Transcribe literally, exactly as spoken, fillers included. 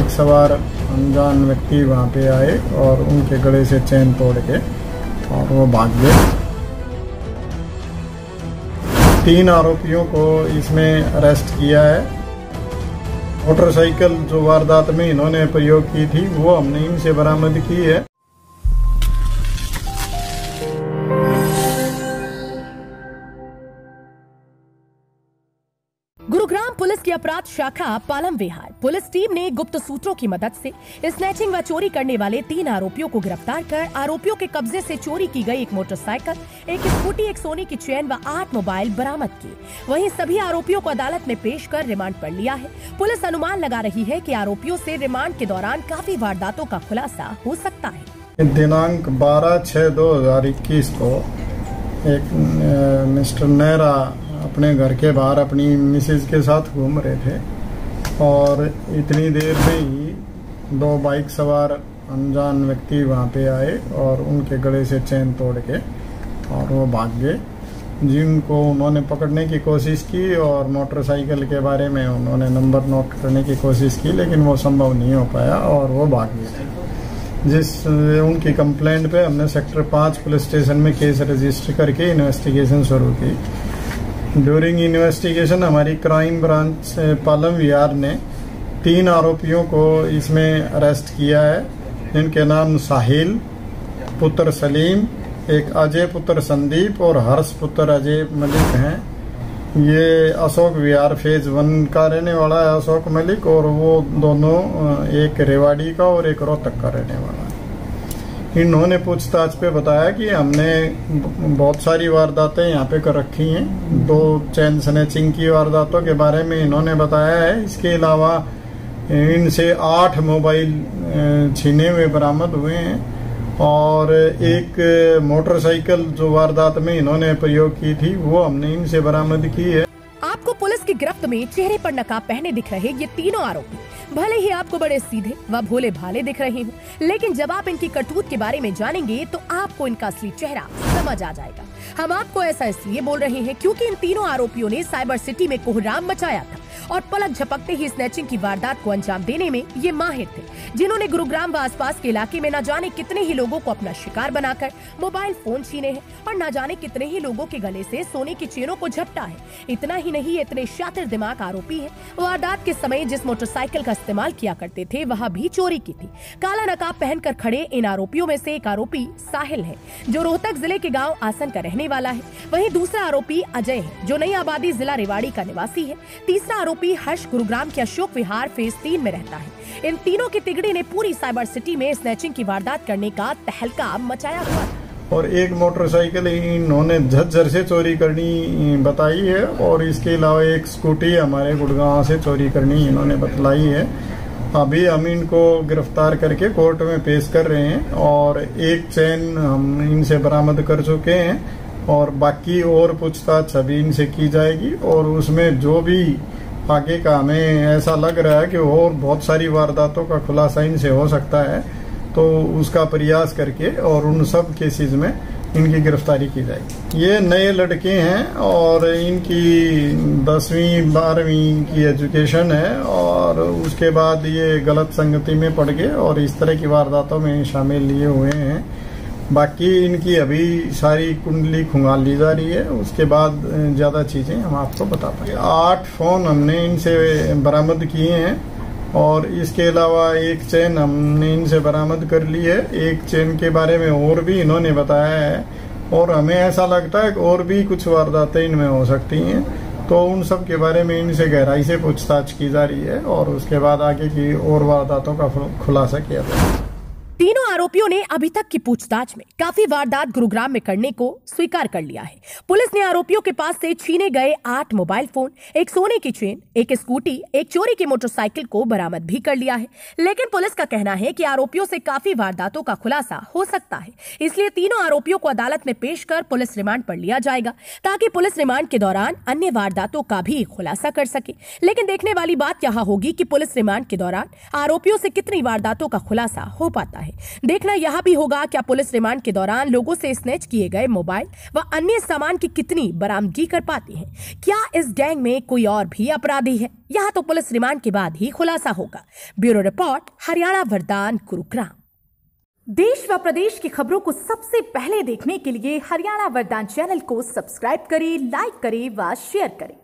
Bike सवार अनजान व्यक्ति वहाँ पे आए और उनके गले से चेन तोड़ के और वो भाग गए। तीन आरोपियों को इसमें अरेस्ट किया है। मोटरसाइकिल जो वारदात में इन्होंने प्रयोग की थी वो हमने इनसे बरामद की है। गुरुग्राम पुलिस की अपराध शाखा पालम विहार पुलिस टीम ने गुप्त सूत्रों की मदद से स्नैचिंग व चोरी करने वाले तीन आरोपियों को गिरफ्तार कर आरोपियों के कब्जे से चोरी की गई एक मोटरसाइकिल, एक स्कूटी, एक सोने की चेन व आठ मोबाइल बरामद किए। वहीं सभी आरोपियों को अदालत में पेश कर रिमांड पर लिया है। पुलिस अनुमान लगा रही है कि आरोपियों से रिमांड के दौरान काफी वारदातों का खुलासा हो सकता है। दिनांक बारह छह दो हजार इक्कीस को एक मिस्टर नेहरा अपने घर के बाहर अपनी मिसेज के साथ घूम रहे थे और इतनी देर में ही दो बाइक सवार अनजान व्यक्ति वहाँ पे आए और उनके गले से चेन तोड़ के और वो भाग गए, जिनको उन्होंने पकड़ने की कोशिश की और मोटरसाइकिल के बारे में उन्होंने नंबर नोट करने की कोशिश की, लेकिन वो संभव नहीं हो पाया और वो भाग गए। जिस उनकी कंप्लेंट पे हमने सेक्टर पाँच पुलिस स्टेशन में केस रजिस्टर करके इन्वेस्टिगेशन शुरू की। ड्यूरिंग इन्वेस्टिगेशन हमारी क्राइम ब्रांच पालम विहार ने तीन आरोपियों को इसमें अरेस्ट किया है, जिनके नाम साहिल पुत्र सलीम, एक अजय पुत्र संदीप और हर्ष पुत्र अजय मलिक हैं। ये अशोक विहार फेज वन का रहने वाला है अशोक मलिक, और वो दोनों एक रेवाड़ी का और एक रोहतक का रहने वाला है। इन्होंने पूछताछ पे बताया कि हमने बहुत सारी वारदातें यहाँ पे कर रखी हैं। दो चैन स्नैचिंग की वारदातों के बारे में इन्होंने बताया है। इसके अलावा इनसे आठ मोबाइल छीने हुए बरामद हुए हैं और एक मोटरसाइकिल जो वारदात में इन्होंने प्रयोग की थी वो हमने इनसे बरामद की है। आपको पुलिस की गिरफ्त में चेहरे पर नकाब पहने दिख रहे ये तीनों आरोपी भले ही आपको बड़े सीधे व भोले भाले दिख रहे हो, लेकिन जब आप इनकी करतूत के बारे में जानेंगे तो आपको इनका असली चेहरा समझ आ जाएगा। हम आपको ऐसा इसलिए बोल रहे हैं क्योंकि इन तीनों आरोपियों ने साइबर सिटी में कोहराम मचाया था और पलक झपकते ही स्नैचिंग की वारदात को अंजाम देने में ये माहिर थे, जिन्होंने गुरुग्राम व आसपास के इलाके में न जाने कितने ही लोगों को अपना शिकार बनाकर मोबाइल फोन छीने हैं और न जाने कितने ही लोगों के गले से सोने की चेनों को झपटा है। इतना ही नहीं, इतने शातिर दिमाग आरोपी है। वारदात के समय जिस मोटरसाइकिल का इस्तेमाल किया करते थे वहाँ भी चोरी की थी। काला नकाब पहनकर खड़े इन आरोपियों में से एक आरोपी साहिल है, जो रोहतक जिले के गाँव आसन का रहने वाला है। वहीं दूसरा आरोपी अजय है, जो नई आबादी जिला रेवाड़ी का निवासी है। तीसरा आरोपी हर्ष गुरुग्राम के अशोक विहार फेज तीन में रहता है। इन तीनों की तिगड़ी ने पूरी साइबर सिटी में स्नैचिंग की वारदात करने का तहलका मचाया हुआ था। और एक मोटरसाइकिल इन्होंने झज्जर से चोरी करनी बताई है और इसके अलावा एक स्कूटी हमारे गुड़गांव से चोरी करनी इन्होंने बतलाई है। अभी हम इनको गिरफ्तार करके कोर्ट में पेश कर रहे हैं और एक चैन हम इनसे बरामद कर चुके हैं और बाकी और पूछताछ अभी इनसे की जाएगी और उसमें जो भी आगे का हमें ऐसा लग रहा है कि और बहुत सारी वारदातों का खुलासा इनसे हो सकता है, तो उसका प्रयास करके और उन सब केसेस में इनकी गिरफ्तारी की जाएगी। ये नए लड़के हैं और इनकी दसवीं बारहवीं की एजुकेशन है और उसके बाद ये गलत संगति में पड़ गए और इस तरह की वारदातों में शामिल लिए हुए हैं। बाकी इनकी अभी सारी कुंडली खंगाल ली जा रही है, उसके बाद ज्यादा चीजें हम आपको बता पाएंगे। आठ फोन हमने इनसे बरामद किए हैं और इसके अलावा एक चेन हमने इनसे बरामद कर ली है। एक चेन के बारे में और भी इन्होंने बताया है और हमें ऐसा लगता है कि और भी कुछ वारदातें इनमें हो सकती हैं, तो उन सब के बारे में इनसे गहराई से पूछताछ की जा रही है और उसके बाद आगे की और वारदातों का खुलासा किया जाएगा। तीनों आरोपियों ने अभी तक की पूछताछ में काफी वारदात गुरुग्राम में करने को स्वीकार कर लिया है। पुलिस ने आरोपियों के पास से छीने गए आठ मोबाइल फोन, एक सोने की चेन, एक स्कूटी, एक चोरी की मोटरसाइकिल को बरामद भी कर लिया है। लेकिन पुलिस का कहना है कि आरोपियों से काफी वारदातों का खुलासा हो सकता है, इसलिए तीनों आरोपियों को अदालत में पेश कर पुलिस रिमांड पर लिया जाएगा ताकि पुलिस रिमांड के दौरान अन्य वारदातों का भी खुलासा कर सके। लेकिन देखने वाली बात यहाँ होगी कि पुलिस रिमांड के दौरान आरोपियों से कितनी वारदातों का खुलासा हो पाता है। देखना यह भी होगा क्या पुलिस रिमांड के दौरान लोगों से स्नैच किए गए मोबाइल व अन्य सामान की कितनी बरामदगी कर पाती है। क्या इस गैंग में कोई और भी अपराधी है, यह तो पुलिस रिमांड के बाद ही खुलासा होगा। ब्यूरो रिपोर्ट, हरियाणा वरदान, गुरुग्राम। देश व प्रदेश की खबरों को सबसे पहले देखने के लिए हरियाणा वरदान चैनल को सब्सक्राइब करें, लाइक करें व शेयर करें।